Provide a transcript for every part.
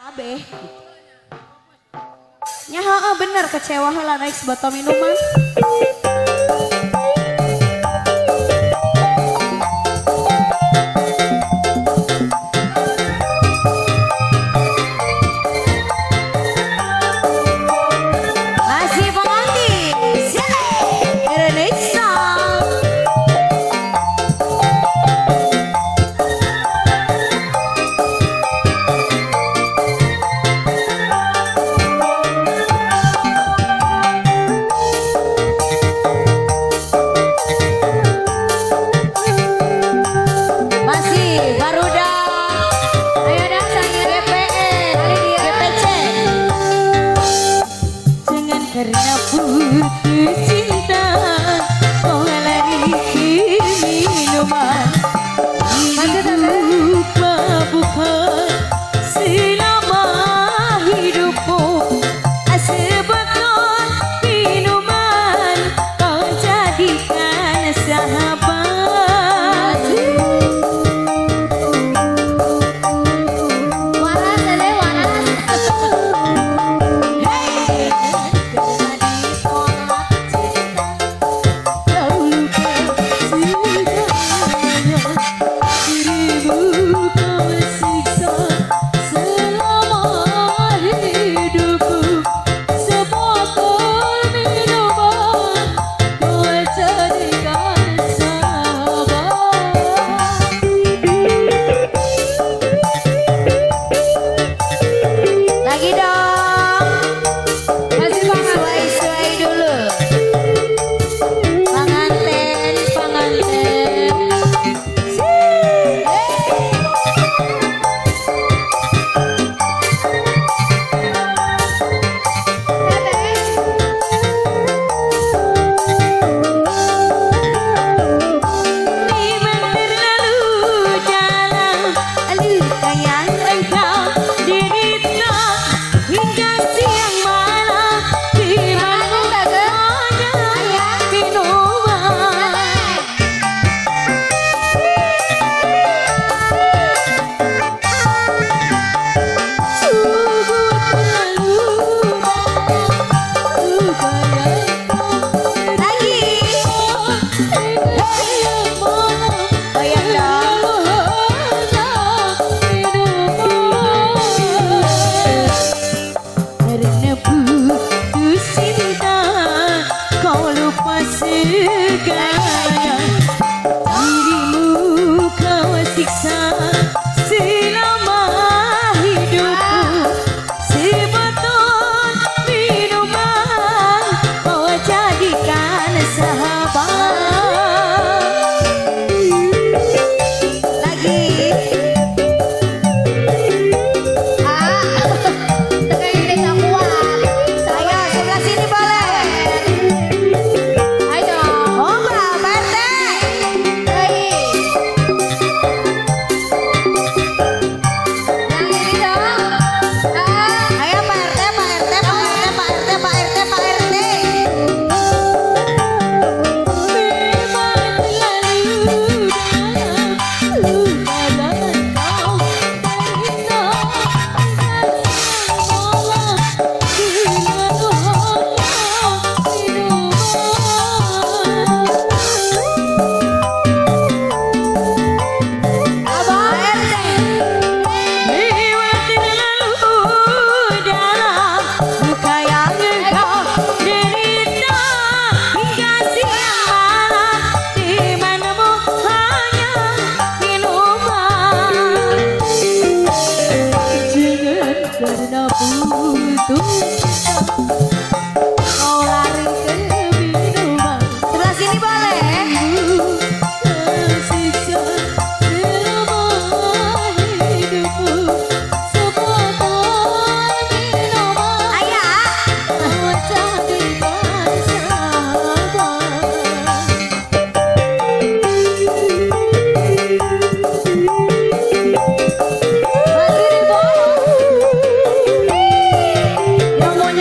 Abe. Nyaha bener kecewa lah naik sebotol minuman. Karena putus cinta kau lari ke minuman, hidup bukan selama hidupku. Sebotol minuman kau jadikan sahabat. Waras deh waras. Dirimu kau siksa selama hidupku. Sebotol minuman kau jadikan sahabat. Lagi tekan ini tak kuat. Ayo sebelah sini boleh. Karena putus kau lari ke minuman. Sebelah sini boleh. Tersiksa selama hidupku. Sebotol minuman kau jadikan sahabat. Yang mau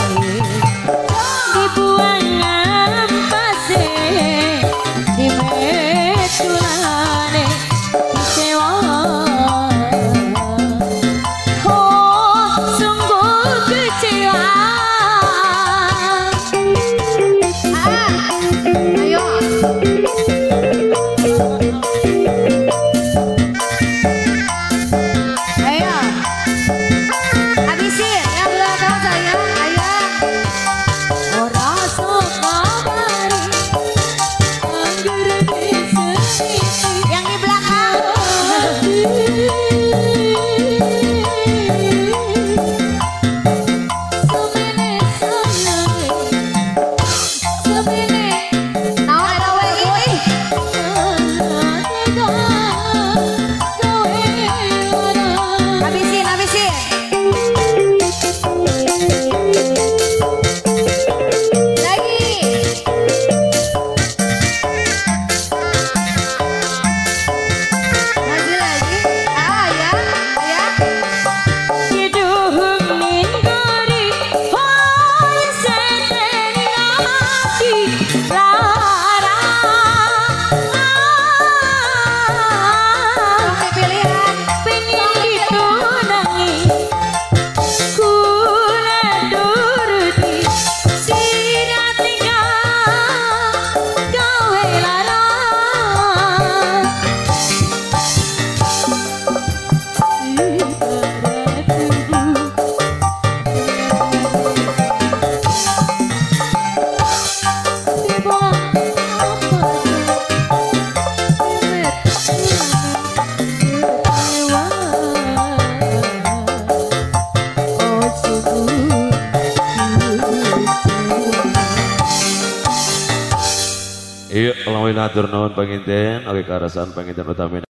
dibuang ampase di betulane kecewa. Oh sungguh kecewa. Ayo. Ayo. Habisin yang belakang saya. Ayo. Ora sakabari anggere sesisi Yang di belakang. semene semene Naon eta we euy? Habisin, habisin. Lagi. Lagi lagi. Ah ya, ya. Hidup minggori hoy seteni hati lara. Tong dipilihan. Pengen ditunangi kula nuruti sira tinggal gawe lara. Iya, lawan atur nuhun panginten, oke karasan panginten utami.